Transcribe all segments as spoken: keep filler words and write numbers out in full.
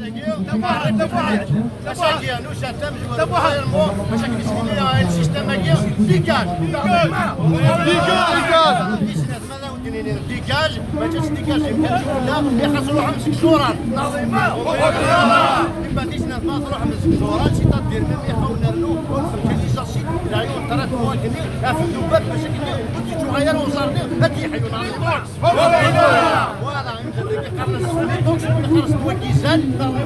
ديكاج ما جاتش ديكاج يمكن ولا يخلصوا روحهم مسك شوران نظيمه ما ديش ناس ما روحهم مسك شوران شي تدير من يحاولنا له ونفكر لي شاشي العيون ترى تواكلني في الدوبات باش كنت تجو غير وصارني هادي حيون فوالا يمكن دونك خلص توكيزان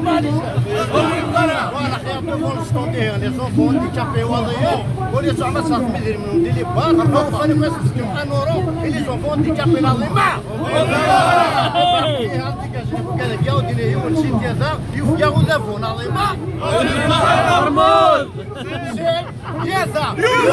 فوالا خير دو ستوندي لي زونفون ديكابي وضيين ولي زعما صافي مدير منهم دي لي بار فاني كاس ان اورو لي زونفون ديكابي نظيمه كذا ياودي لي هو نسيت هذا يا وذافو نظيمه هرمون يا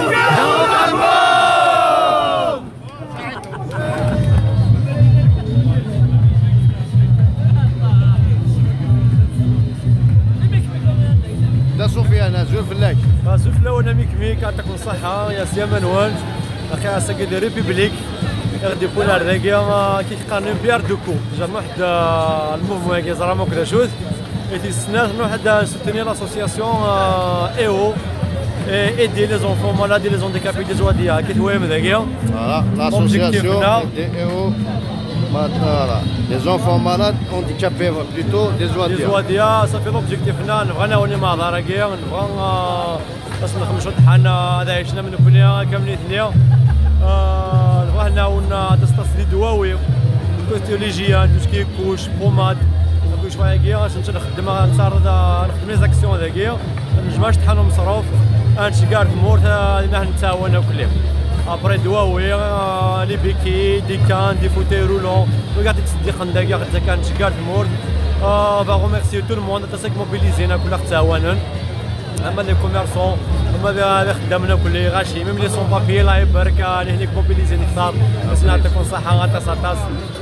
لا سفيان زول فلاك زول فلا وانا ميك ميك يعطيكم الصحة يا سي منوان اخي اساكي دي ريبوبليك غادي يكون هذاكيا كي قانون بيار دوكو جا واحد الموفمون كي زرامو كذا شوز ايتي السنات واحد سوتيني لاسوسياسيون اي او aider les enfants malades et les handicapés des Ouadia qui est هذاكيا فوالا l'association des اي او voilà les enfants malades handicapés plutôt des Ouadia des Ouadia ça fait l'objectif هنا نبغى وني مع داركيا نبغى باش نخمشوا طحنا هذا عشنا من كلنا كاملين ثنيا نبغى هنا ونا تستصدي دواوي كوستيولوجيا توسكي كوش بوماد كل شويه كيا باش نخدم نصارد نخدم لي زاكسيون هذاكيا نجمعش طحن ومصروف انشي كارت مورت نحن نتعاونوا كلهم ابري دواوي لي بيكي دي كان دي فوتي رولون وقاعد تسدي خنداقيا حتى كان شي كارت مورت با غوميرسي تو الموند تاسك موبيليزينا كلها تعاونن اما لي كوميرسون هما اللي خدامنا كل غاشي ميم لي سون بابي الله يبارك هنيك موبيليزيني كثار باش نعطيكم الصحه غاتا ساتاس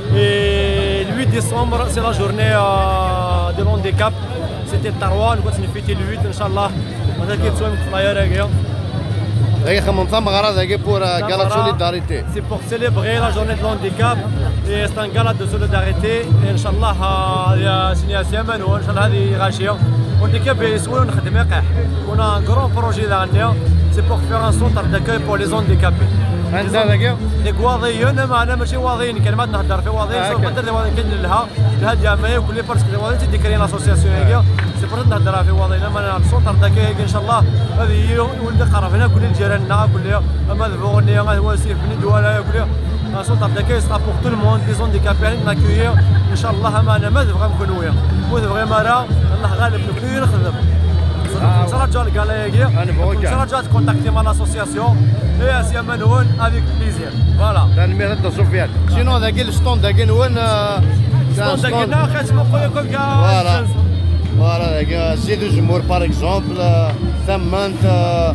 اي ثمانية ديسمبر سي لا جورني دو لونديكاب سيتي الطروان بغيت نفيتي ثمانية ان شاء الله هذا كيتسوى من الفلاير هكايا هي خممتها مغرض هكا بور غالا سوليداريتي سي بور سيليبري لا جورني دو لونديكاب اي سي ان غالا دو سوليداريتي ان شاء الله يا سينيا سيمان وان شاء الله هذه غاشيه والديكاب يسوي نخدم يقح ونا ان كرون بروجي دارنا سي بور فيغ ان سونتر داكاي بور لي زونديكابي انت هذاك لي كواضيين معنا ماشي واضيين كلمات نهضر في واضيين سوف ندير لي واضيين كاين لها لهاد يامي وكل باسكو لي واضيين تيدي كرينا اسوسياسيون هكا سي بور نهضر في واضيين اما السونتر داكاي ان شاء الله هذه هي ولد قرب هنا كل جيراننا كل اما الفوغنيه هو سيف بني دوالا كل un centre d'accueil sera pour tout le monde, des handicapés à accueillir. Inch'Allah, معنا ما نبغى نكونوا ونبغى مرة الله غالب نكونوا نخدم. نرجع للكالايكيا نرجع تكونتاكتي مع l'association et سي منون avec plaisir. Voilà. تنمية تاع سفيان. شنو ذاك الستوند ذاك وين؟ الستوند ذاك خاص نقول لكم كاع. فوالا. فوالا ذاك زيدوا الجمهور باغ اكزومبل ثمنت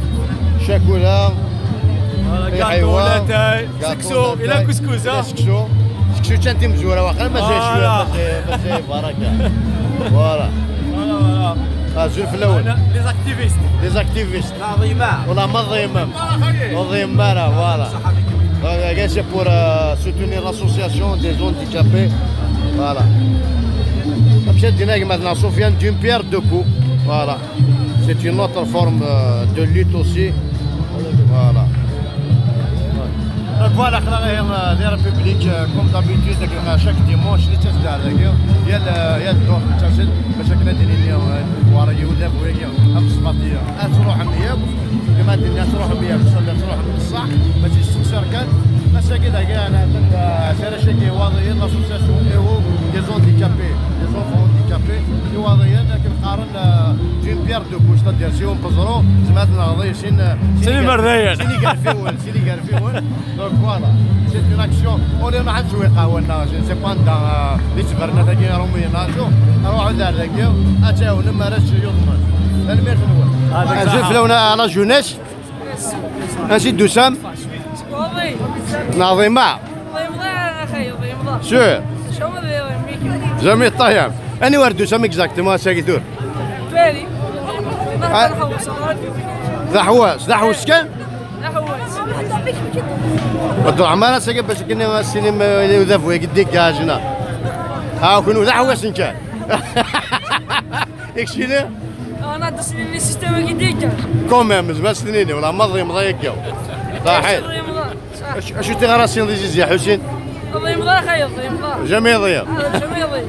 شاكولا كاكو لاتاي سكسو الى كسكوس ها سكسو سكسو تشانتي مزوره واخا ما جايش شويه بس بركه فوالا فوالا زول في الاول لي زاكتيفيست لي زاكتيفيست نظيمه ولا منظمه منظمه فوالا كاع سي بور سوتونير لاسوسياسيون دي زونديكابي فوالا مشات دينا مثلا سفيان دون بيير دو كو فوالا سي اون اوتر فورم دو لوت اوسي فوالا Donc voilà, la République, comme d'habitude, chaque dimanche, les tests d'arrêt, il y a le droit de chasser, mais chaque année, il y a un يودف ويجي خمس بطيئة أتروح مياب لما الدنيا تروح مياب تصلي تروح بالصح ما تستكسر كان بس كده جاء أنا من شركة وضعية لاسوسياسيون إيو دي زونديكابي دي زونفون ديكابي دي وضعية لكن قارن جين بيير دو كوش تدير سيون بزرو زماتنا غضي سين سيني مرديا سيني قارفيون سيني قارفيون دونك فوالا سي اون اكسيون اولي ما حدش يقاولنا سي با دا لي تبرنا تاكي رومي ناجو نروحو دار تاكي اتاو لما راش يضمن المير هو نزيد فلونا لا جونيس نزيد دوسام ناظمة اخي نظيمة سور شو جميع طيب اني ورد دوسام اكزاكتومون ساكي دور بالي ذا حواس ذا حواس كان ودو عمانا ساكي باش كنا السينما يذافوا يديك كاجنا ها كونوا ذا حواس كان اكشيني انا تصنيع لي سيستم جديد كوميم زعما سنيني ولا مضي مضي يكاو صحيح. الله يمضى صح اش تيغراسيون دي زيزي حسين الله يمضى خير الله يمضى جميع ضياء جميل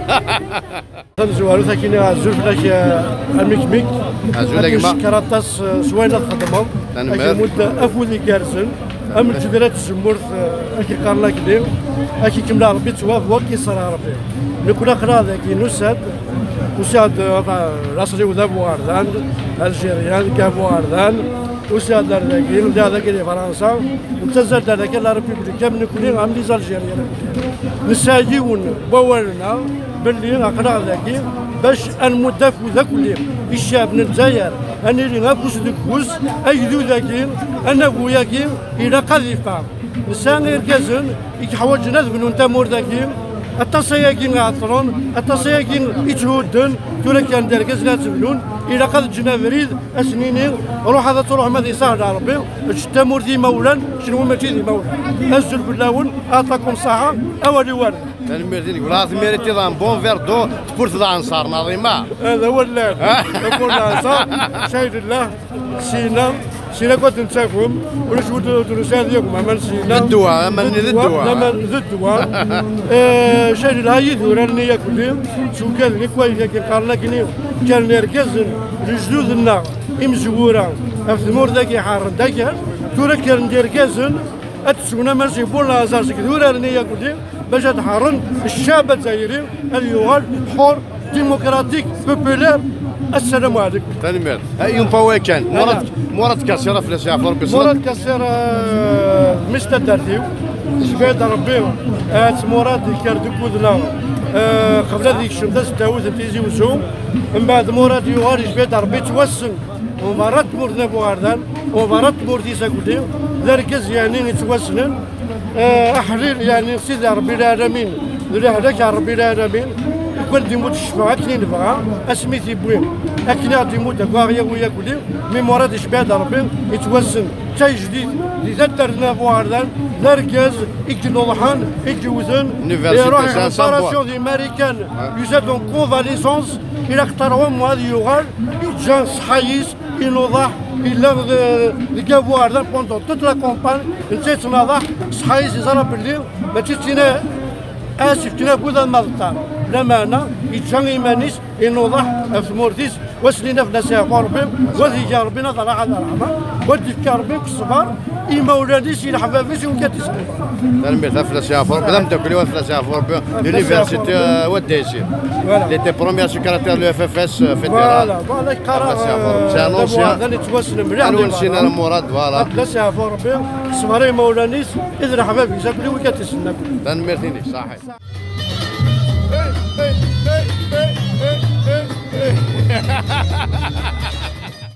نزوالو ثاني عزول فلاك الميكميك عزول كما كراطاس سوينا تخدمهم اكي مده افولي كارسن ام الجدرات الزمورت اكي قارنا كليم اكي كملا ربي تواب وكي صرا ربي نكون قرا ذاك نساد وساد راسلي وذاب واردان الجيريان كابو واردان وساد ذاك نبدا ذاك فرنسا وتزاد ذاك لا ريبوبليك من كلين عم لي الجيريان نساجيون بولنا باللي نقرا ذاك باش المدافع ذاك اللي الشاب من الجزائر اني اللي غاكوس دكوس ايدو ذاكين انا بوياكين الى قذيفه نسان غير كازن يحوجنا ذبنو نتا مور ذاكين التصياكين عطرون التصياكين يتهودن تورا كان دار كازنا تبنون الى قد جنا بريد اسنينين روح هذا تروح ماذا سهل ربي شتا مور ذي مولا شنو ماشي ذي مولا انزل باللاون اعطاكم صحه اولي وارد الميرتين يقول هذا ميريتي ضان بون فير دو تبورت ذا انصار ناظمه هذا هو اللعب نقول الانصار شاهد الله سينا سينا كنت نسافهم ولا شو درسات ديالكم اما سينا الدواء اما الدواء لما الدواء شاهد الله يدور اني ياكل شو كان لي كويس كي قالنا كني كان يركز رجلودنا مزوره الثمور ذاك يحار ذاك تورا كان ندير كازن اتسونا ماشي بولا زار كدور اني ياكل باش تحرن الشعب الجزائري اليوغال حر ديمقراطيك بوبولير. السلام عليكم. تنمير يوم باوي كان مرات مرات كاسيره في لاسافور بس مرات كاسيره مستدرتيو جباد ربي مرات كاردو كودنا قبل هذيك الشمس داوود تيزي وزوم من بعد مرات يوغال جباد ربي توسن ومرات مورنا بوغاردان ومرات مورتي ساكودي ذركز يعني يتوسنن احليل يعني سيدي ربي العالمين ذري هذاك ربي العالمين كل ديموت الشفاعة كني نبغى اسميتي بوين اكنا ديموت كواغيا ويا كلي مي مراد شباد ربي يتوسن شيء جديد اللي درنا بوغاردان ذركز يكنوضحان يجوزن يروح الفاراسيون دي ماريكان يزاد اون كونفاليسونس الى اختارهم وهذا يغال جان صحايس ينوضح إلا لقابو أردان بوندون توت لا كومبان نسيت نوضح صحايس يزرى بالليل ما تيتينا آسف تينا بوذا المضطر لما أنا يتجان إيمانيس ينوضح في مورتيس وسلينا في ناسها ربي وذي جا ربنا ضرع على رحمة ودي في ربي كصبار إما ولاديس إلى حبابيس وكاتيس تنمير في لاسافور بلا متاكلوا في لاسافور لونيفرسيتي وديسي اللي تي بروميير سكرتير لو اف اف اس فيدرال فوالا قرا سي انونسيان هذا اللي توسل مليح انا ونسينا المراد فوالا لاسافور ربي صباري مولانيس إذا حبابيس كلي وكاتيس تنمير ثاني صحيح.